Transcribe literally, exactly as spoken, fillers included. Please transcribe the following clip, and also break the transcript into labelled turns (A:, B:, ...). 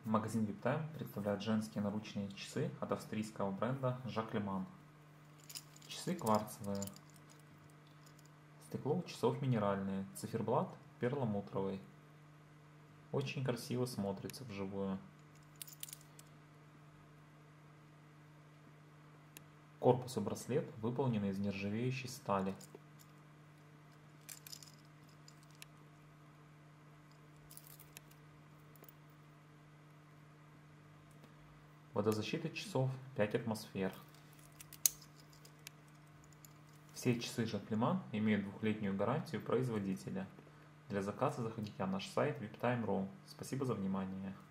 A: Магазин VIPTIME представляет женские наручные часы от австрийского бренда Jacquemin. Часы кварцевые. Стекло у часов минеральное, циферблат перламутровый. Очень красиво смотрится вживую. Корпус и браслет выполнены из нержавеющей стали. Водозащита часов пять атмосфер. Все часы Jacquemin имеют двухлетнюю гарантию производителя. Для заказа заходите на наш сайт виптайм точка ру. Спасибо за внимание.